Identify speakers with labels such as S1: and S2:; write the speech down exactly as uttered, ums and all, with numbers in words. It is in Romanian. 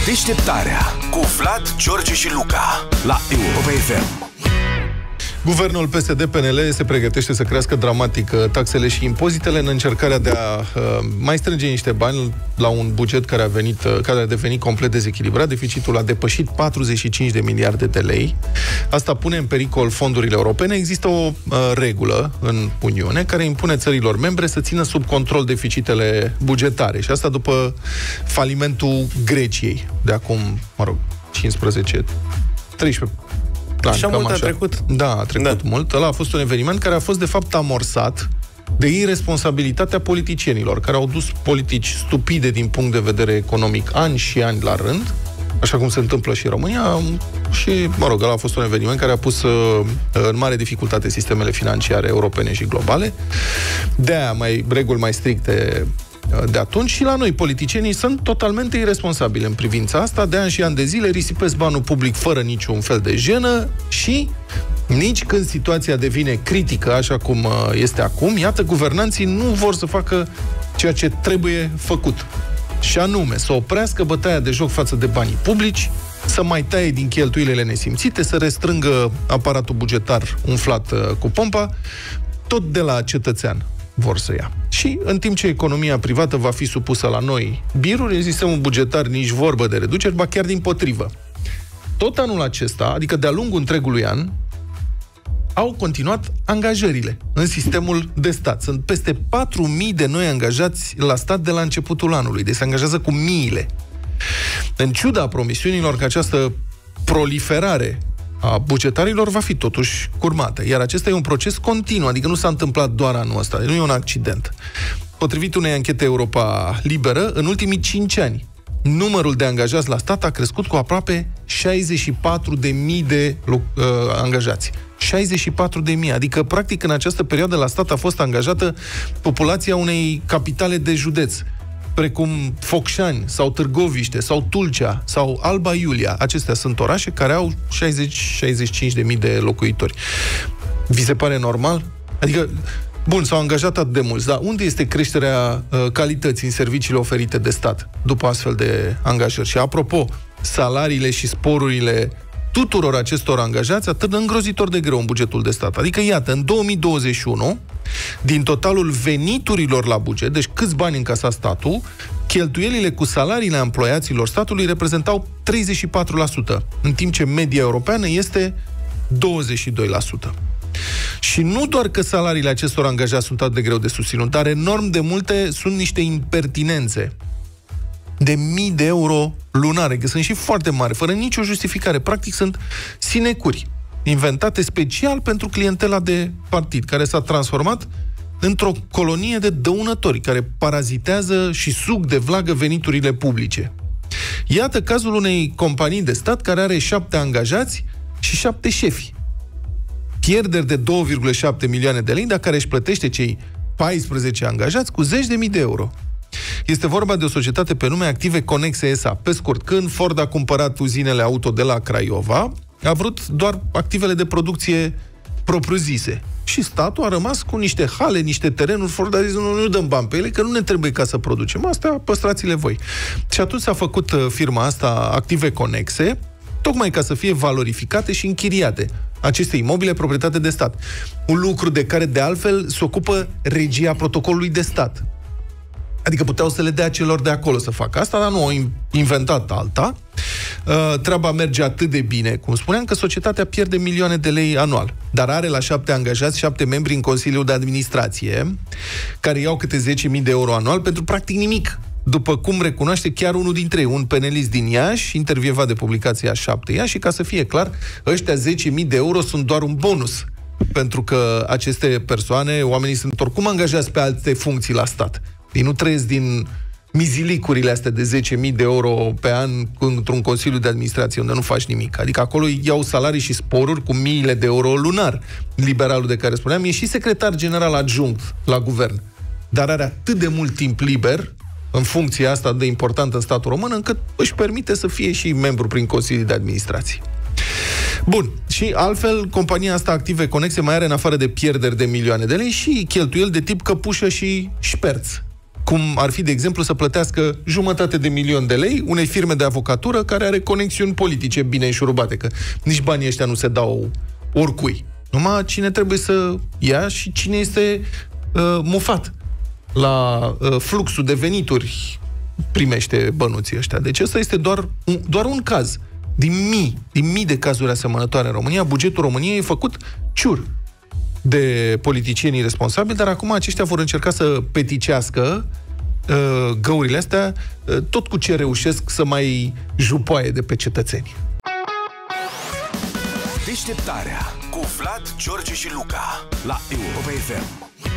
S1: Deșteptarea cu Vlad, George și Luca la Europa F M.
S2: Guvernul P S D P N L se pregătește să crească dramatic taxele și impozitele în încercarea de a uh, mai strânge niște bani la un buget care a, venit, uh, care a devenit complet dezechilibrat. Deficitul a depășit patruzeci și cinci de miliarde de lei. Asta pune în pericol fondurile europene. Există o uh, regulă în Uniune care impune țărilor membre să țină sub control deficitele bugetare. Și asta după falimentul Greciei de acum, mă rog, cincisprezece treisprezece
S3: Așa mult a trecut.
S2: Da, a trecut da. mult. Ăla a fost un eveniment care a fost, de fapt, amorsat de irresponsabilitatea politicienilor, care au dus politici stupide din punct de vedere economic ani și ani la rând, așa cum se întâmplă și în România, și, mă rog, ăla a fost un eveniment care a pus uh, în mare dificultate sistemele financiare europene și globale. De-aia mai, reguli mai stricte de atunci, și la noi politicienii sunt totalmente irresponsabili în privința asta. De ani și ani de zile risipesc banul public fără niciun fel de jenă și nici când situația devine critică, așa cum este acum, iată, guvernanții nu vor să facă ceea ce trebuie făcut. Și anume, să oprească bătaia de joc față de banii publici, să mai taie din cheltuielile nesimțite, să restrângă aparatul bugetar umflat cu pompa, tot de la cetățean vor să ia. Și în timp ce economia privată va fi supusă la noi biruri, există un bugetar nici vorbă de reduceri, ba chiar dimpotrivă. Tot anul acesta, adică de-a lungul întregului an, au continuat angajările în sistemul de stat. Sunt peste patru mii de noi angajați la stat de la începutul anului, deci se angajează cu miile. În ciuda promisiunilor că această proliferare a bugetarilor va fi totuși curmată. Iar acesta e un proces continuu, adică nu s-a întâmplat doar anul ăsta, nu e un accident. Potrivit unei anchete Europa Liberă, în ultimii cinci ani, numărul de angajați la stat a crescut cu aproape șaizeci și patru de mii de uh, angajați. șaizeci și patru de mii, adică practic în această perioadă la stat a fost angajată populația unei capitale de județ, precum Focșani, sau Târgoviște, sau Tulcea, sau Alba Iulia. Acestea sunt orașe care au șaizeci șaizeci și cinci de mii de locuitori. Vi se pare normal? Adică, bun, s-au angajat atât de mulți, dar unde este creșterea uh, calității în serviciile oferite de stat după astfel de angajări? Și apropo, salariile și sporurile tuturor acestor angajați atât de îngrozitor de greu în bugetul de stat. Adică, iată, în două mii douăzeci și unu, din totalul veniturilor la buget, deci câți bani încasa statul, cheltuielile cu salariile emploiaților statului reprezentau treizeci și patru la sută, în timp ce media europeană este douăzeci și doi la sută. Și nu doar că salariile acestor angajați sunt atât de greu de susținut, dar enorm de multe sunt niște impertinențe de mii de euro lunare, că sunt și foarte mari, fără nicio justificare. Practic sunt sinecuri, inventate special pentru clientela de partid, care s-a transformat într-o colonie de dăunători, care parazitează și sug de vlagă veniturile publice. Iată cazul unei companii de stat care are șapte angajați și șapte șefi. Pierderi de două virgulă șapte milioane de lei, dar care își plătește cei paisprezece angajați cu zeci de mii de euro. Este vorba de o societate pe nume Active Conexe S A. Pe scurt, când Ford a cumpărat uzinele auto de la Craiova, a vrut doar activele de producție propriu-zise. Și statul a rămas cu niște hale, niște terenuri. Ford a zis, nu, nu dăm bani pe ele, că nu ne trebuie ca să producem. Astea păstrați-le voi. Și atunci s-a făcut firma asta Active Conexe, tocmai ca să fie valorificate și închiriate aceste imobile proprietate de stat. Un lucru de care, de altfel, se ocupă regia protocolului de stat. Adică puteau să le dea celor de acolo să facă asta, dar nu au inventat alta. Treaba merge atât de bine, cum spuneam, că societatea pierde milioane de lei anual. Dar are la șapte angajați, șapte membri în Consiliul de Administrație, care iau câte zece mii de euro anual pentru practic nimic. După cum recunoaște chiar unul dintre ei, un penelist din Iași, intervievat de publicația șapte Iași, și ca să fie clar, ăștia zece mii de euro sunt doar un bonus. Pentru că aceste persoane, oamenii sunt oricum angajați pe alte funcții la stat. Ei nu trăiesc din mizilicurile astea de zece mii de euro pe an într-un Consiliu de Administrație unde nu faci nimic. Adică acolo iau salarii și sporuri cu miile de euro lunar. Liberalul de care spuneam e și secretar general adjunct la guvern. Dar are atât de mult timp liber în funcția asta de importantă în statul român, încât își permite să fie și membru prin Consiliul de Administrație. Bun, și altfel, compania asta Active Conexe mai are, în afară de pierderi de milioane de lei, și cheltuieli de tip căpușă și șperț. cum ar fi, de exemplu, să plătească jumătate de milion de lei unei firme de avocatură care are conexiuni politice bine înșurubate, că nici banii ăștia nu se dau oricui. Numai cine trebuie să ia și cine este uh, mufat la uh, fluxul de venituri primește bănuții ăștia. Deci ăsta este doar un, doar un caz. Din mii, din mii de cazuri asemănătoare în România, bugetul României e făcut ciur de politicienii responsabili, dar acum aceștia vor încerca să peticească uh, găurile astea, uh, tot cu ce reușesc să mai jupoaie de pe cetățeni.
S1: Deșteptarea cu Vlad, George și Luca la Europa F M.